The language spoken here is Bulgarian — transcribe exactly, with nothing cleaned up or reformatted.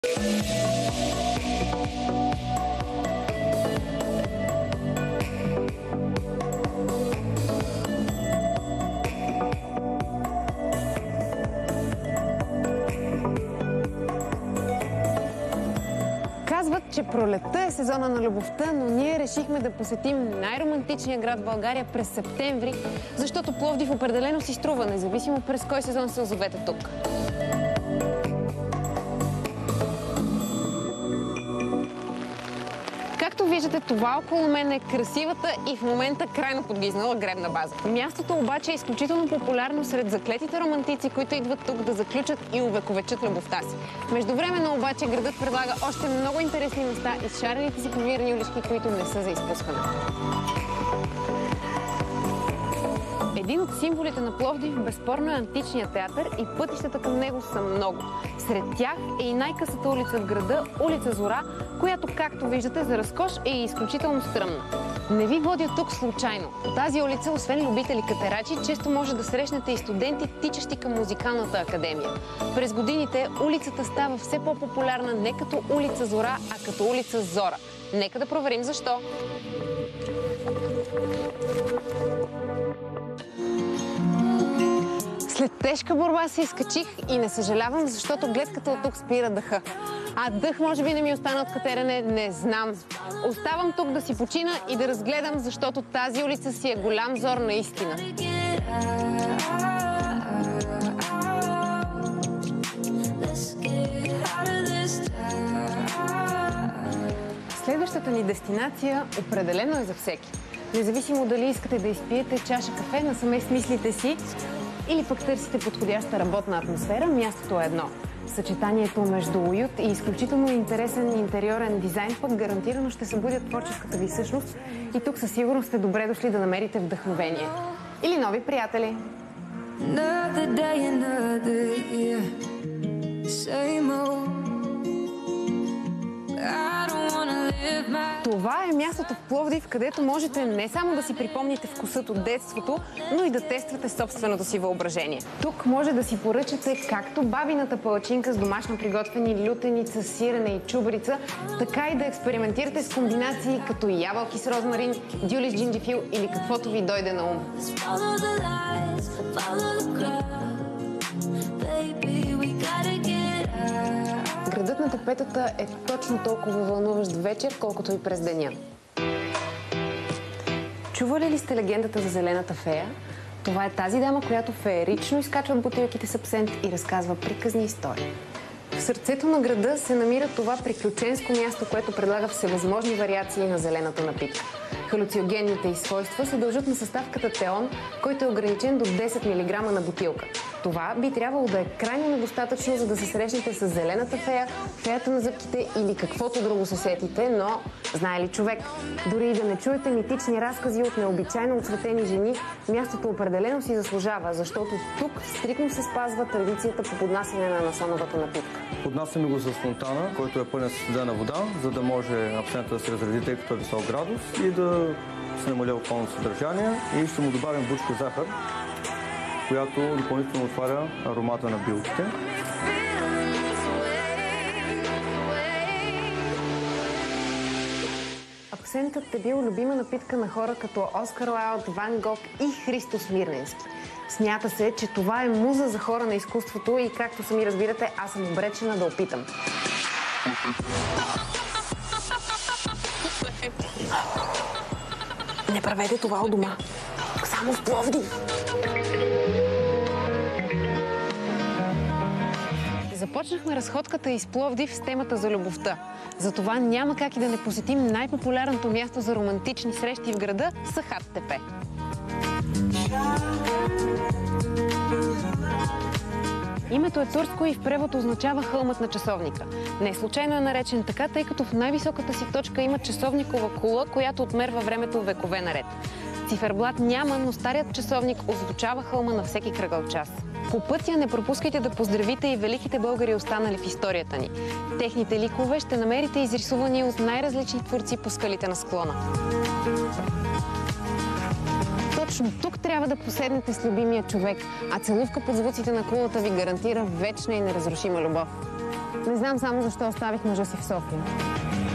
Казват, че пролетта е сезона на любовта, но ние решихме да посетим най-романтичния град в България през септември, защото Пловдив определено си струва, независимо през кой сезон се озовете тук. Както виждате, това около мен е красивата и в момента крайно подгизнала гребна база. Мястото обаче е изключително популярно сред заклетите романтици, които идват тук да заключат и увековечат любовта си. Междувременно обаче градът предлага още много интересни места и шарените си повирни улички, които не са за изпускане. Един от символите на Пловдив безспорно е античният театър и пътищата към него са много. Сред тях е и най-късата улица в града, улица Зора, която, както виждате, за разкош е изключително стръмна. Не ви водя тук случайно. По тази улица, освен любители катерачи, често може да срещнете и студенти, тичащи към музикалната академия. През годините улицата става все по-популярна не като улица Зора, а като улица Зора. Нека да проверим защо. След тежка борба се изкачих и не съжалявам, защото гледката от тук спира дъха. А дъх може би не ми остана от катерене, не знам. Оставам тук да си почина и да разгледам, защото тази улица си е голям зор наистина. Следващата ни дестинация определено е за всеки. Независимо дали искате да изпиете чаша кафе насаме с мислите си, или пък търсите подходяща работна атмосфера, мястото е едно. Съчетанието между уют и изключително интересен интериорен дизайн пък гарантирано ще събудят творческата ви същност и тук със сигурност сте добре дошли да намерите вдъхновение. Или нови приятели. Това е мястото в Пловдив, където можете не само да си припомните вкусът от детството, но и да тествате собственото си въображение. Тук може да си поръчате както бабината палачинка с домашно приготвени лютеница, сирене и чубрица, така и да експериментирате с комбинации като ябълки с розмарин, дюли с джинджифил или каквото ви дойде на ум. Градът на тапетата е точно толкова вълнуващ вечер, колкото и през деня. Чували ли сте легендата за зелената фея? Това е тази дама, която феерично изкачва от бутилките с абсент и разказва приказни истории. В сърцето на града се намира това приключенско място, което предлага всевъзможни вариации на зелената напитка. Халюциногенните й свойства се дължат на съставката теон, който е ограничен до десет милиграма на бутилка. Това би трябвало да е крайно недостатъчно, за да се срещнете с зелената фея, феята на зъбките или каквото друго се сетите, но знае ли човек? Дори и да не чуете митични разкази от необичайно оцветени жени, мястото определено си заслужава, защото тук стриктно се спазва традицията по поднасяне на насоновата напитка. Поднасяме го с фонтана, който е пълен с студена вода, за да може абсента да се разреди, тъй като е висок градус, и да се намаля околното съдържание. И ще му добавим бучка захар, която допълнително отваря аромата на билките. Абсентът е бил любима напитка на хора като Оскар Уайлд, Ван Гог и Христо Смирненски. Смята се, че това е муза за хора на изкуството и, както сами разбирате, аз съм обречена да опитам. Не правете това у дома. Само в Пловдив. Започнахме разходката из Пловдив с темата за любовта. Затова няма как и да не посетим най-популярното място за романтични срещи в града – Сахат тепе. Името е турско и в превод означава хълмът на часовника. Не случайно е наречен така, тъй като в най-високата си точка има часовникова кула, която отмерва времето векове наред. Циферблат няма, но старият часовник озвучава хълма на всеки кръгъл час. По пътя не пропускайте да поздравите и великите българи, останали в историята ни. Техните ликове ще намерите изрисувани от най-различни творци по скалите на склона. Точно тук трябва да поседнете с любимия човек, а целувка под звуците на кулата ви гарантира вечна и неразрушима любов. Не знам само защо оставих мъжа си в София.